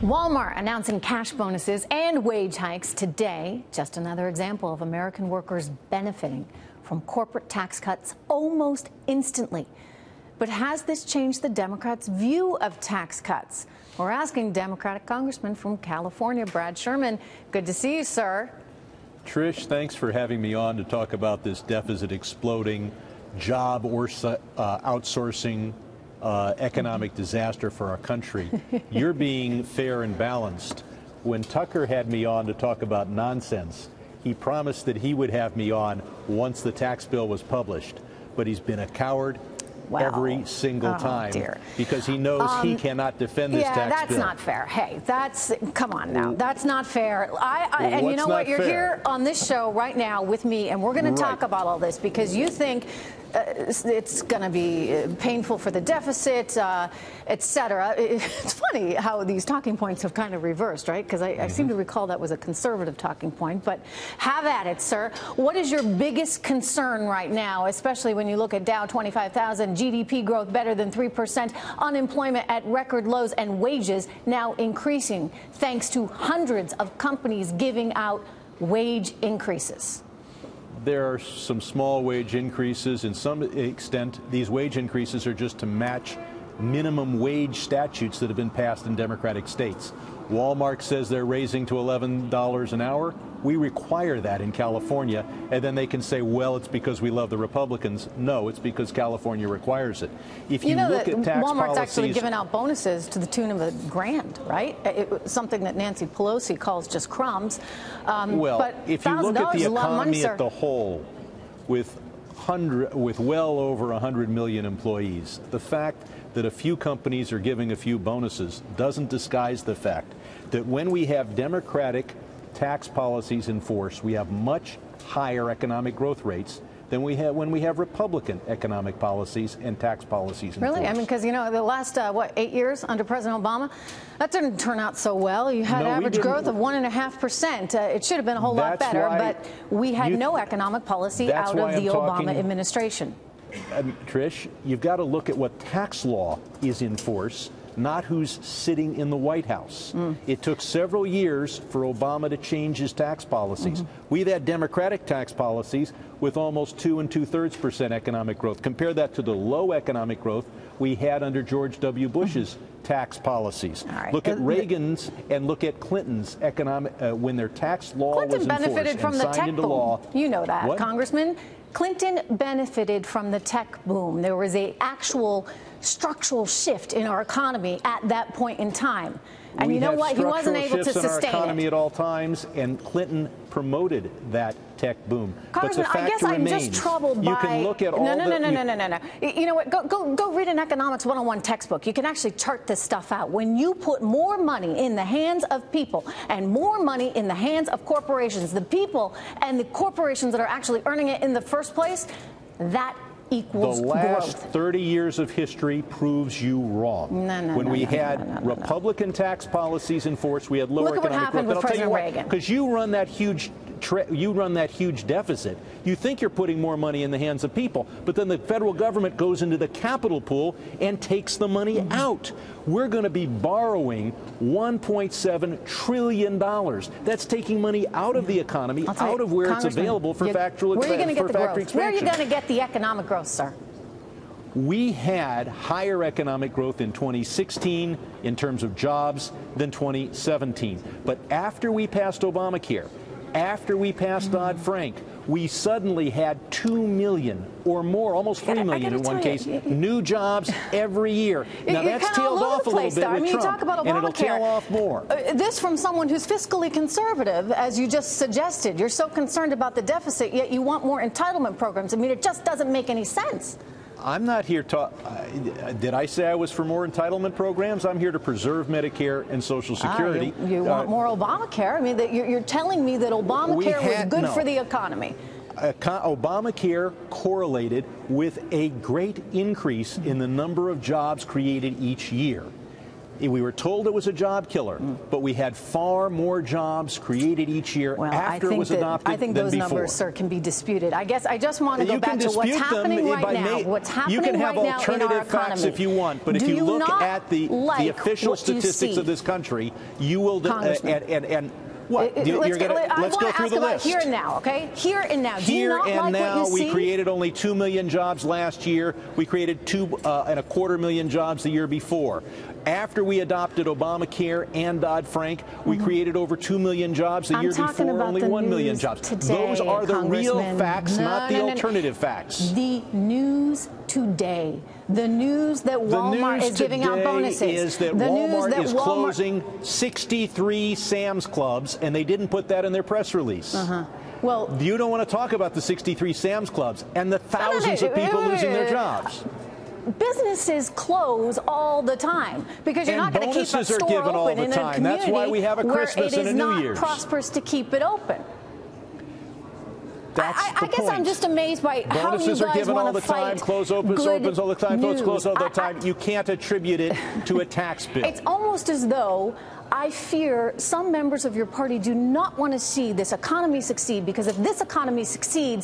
Walmart announcing cash bonuses and wage hikes today. Just another example of American workers benefiting from corporate tax cuts almost instantly. But has this changed the Democrats' view of tax cuts? We're asking Democratic Congressman from California, Brad Sherman. Good to see you, sir. Trish, thanks for having me on to talk about this deficit exploding, job outsourcing, economic disaster for our country. You're being fair and balanced. When Tucker had me on to talk about nonsense, he promised that he would have me on once the tax bill was published. But he's been a coward every single time because he knows he cannot defend this tax bill. Yeah, that's not fair. Hey, come on now. That's not fair. And you know what? You're here on this show right now with me, and we're going to talk about all this because you think it's going to be painful for the deficit, et cetera. It's funny how these talking points have kind of reversed, right? Because I seem to recall that was a conservative talking point. But have at it, sir. What is your biggest concern right now, especially when you look at Dow 25,000, GDP growth better than 3%, unemployment at record lows, and wages now increasing thanks to hundreds of companies giving out wage increases? There are some small wage increases. In some extent, these wage increases are just to match minimum wage statutes that have been passed in Democratic states. Walmart says they're raising to $11 an hour. We require that in California, and then they can say, well, it's because we love the Republicans. No, it's because California requires it. If you look at tax Walmart's policies, actually given out bonuses to the tune of $1,000, right? Something that Nancy Pelosi calls just crumbs. Well, if you look at the economy at the whole, with well over 100 million employees, the fact that a few companies are giving a few bonuses doesn't disguise the fact that when we have Democratic tax policies in force, we have much higher economic growth rates than we have when we have Republican economic policies and tax policies in force. Really? I mean, because, you know, the last, 8 years under President Obama, that didn't turn out so well. You had average growth of 1.5%. It should have been a whole lot better, but we had no economic policy out of the Obama administration. Trish, you've got to look at what tax law is in force, not who's sitting in the White House. It took several years for Obama to change his tax policies. We've had Democratic tax policies with almost 2 2/3% economic growth. Compare that to the low economic growth we had under George W. Bush's tax policies. Look at Reagan's and look at Clinton's economic when their tax law was enforced benefited from the tech boom. Law. You know that, Congressman. Clinton benefited from the tech boom. There was an actual structural shift in our economy at that point in time. And you know what? He wasn't able to sustain it. We had structural shifts in our economy at all times, and Clinton promoted that tech boom. Congressman, but the fact I'm just troubled by... You can look at all No. You know what? Go read an Economics 101 textbook. You can actually chart this stuff out. When you put more money in the hands of people and more money in the hands of corporations, the people and the corporations that are actually earning it in the first place, that equals growth. The last growth. 30 years of history proves you wrong. When we had Republican tax policies in force, we had lower economic growth. Look at what happened with President Reagan. Because you run that huge deficit. You think you're putting more money in the hands of people, but then the federal government goes into the capital pool and takes the money out. We're going to be borrowing $1.7 trillion. That's taking money out of the economy, out of where it's available for factory expansion. Where are you going to get the economic growth, sir? We had higher economic growth in 2016 in terms of jobs than 2017. But after we passed Obamacare, after we passed Dodd-Frank, we suddenly had 2 million or more, almost 3 million in one case, new jobs every year. Now, that's tailed off a little bit with Trump, and it'll tail off more. This from someone who's fiscally conservative, as you just suggested. You're so concerned about the deficit, yet you want more entitlement programs. I mean, it just doesn't make any sense. I'm not here to... did I say I was for more entitlement programs? I'm here to preserve Medicare and Social Security. You want more Obamacare? I mean, you're telling me that Obamacare was good for the economy. Obamacare correlated with a great increase in the number of jobs created each year. We were told it was a job killer, but we had far more jobs created each year after it was adopted than before. I think those numbers, sir, can be disputed. I guess I just want to go back to what's happening right now. What's happening right now in our economy. You can have alternative facts if you want, but if you look at the official statistics of this country, you will what? Let's go through the list. Here and now, okay? Here and now. Here and now, we created only 2 million jobs last year. We created 2.25 million jobs the year before. After we adopted Obamacare and Dodd-Frank, we created over 2 million jobs the year before, only 1 million jobs. Those are the real facts, not the alternative facts. The news today. The news that Walmart is giving out bonuses. The news today is that Walmart is closing 63 Sam's Clubs, and they didn't put that in their press release. Well, you don't want to talk about the 63 Sam's Clubs and the thousands of people losing their jobs. Businesses close all the time because you're not going to keep a store open in a community. That's why we have a Christmas and a New Year's. It is not prosperous to keep it open. I guess I'm just amazed by how you guys want to fight. Bonuses are given all the time. Close opens all the time. Close all the time. You can't attribute it to a tax bill. It's almost as though I fear some members of your party do not want to see this economy succeed, because if this economy succeeds,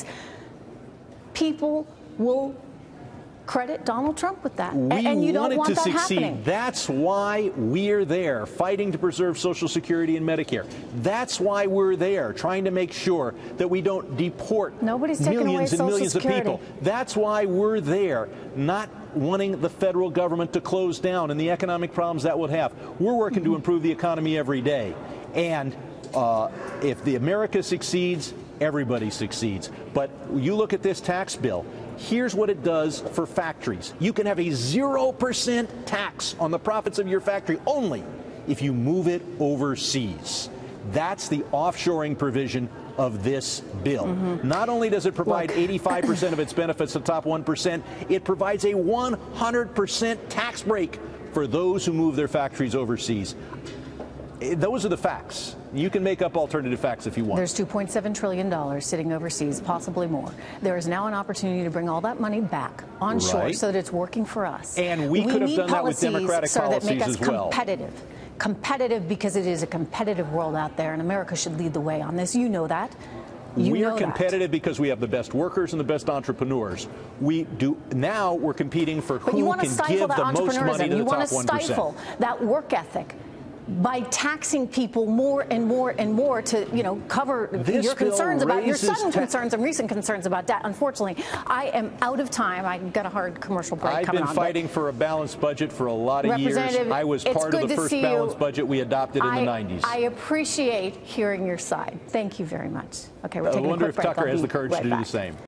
people will credit Donald Trump with that. And you don't want that happening. That's why we're there, fighting to preserve Social Security and Medicare. That's why we're there, trying to make sure that we don't deport millions and millions of people. That's why we're there, not wanting the federal government to close down and the economic problems that would have. We're working to improve the economy every day. And if the America succeeds, everybody succeeds. But you look at this tax bill. Here's what it does for factories. You can have a 0% tax on the profits of your factory only if you move it overseas. That's the offshoring provision of this bill. Not only does it provide 85% of its benefits to the top 1%, it provides a 100% tax break for those who move their factories overseas. Those are the facts. You can make up alternative facts if you want. There's $2.7 trillion sitting overseas, possibly more. There is now an opportunity to bring all that money back onshore so that it's working for us. And we could have done that with democratic policies as well. Competitive because it is a competitive world out there, and America should lead the way on this. You know that. We are competitive because we have the best workers and the best entrepreneurs. Now we're competing for who can give the most money to the top 1%. You want to stifle that work ethic by taxing people more and more and more to, cover your concerns about your sudden concerns and recent concerns about debt. Unfortunately, I am out of time. I got a hard commercial break coming on. I've been fighting for a balanced budget for a lot of years. I was part of the first balanced budget we adopted in the 90s. I appreciate hearing your side. Thank you very much. Okay, we're taking a quick break. I wonder if Tucker has the courage to do the same.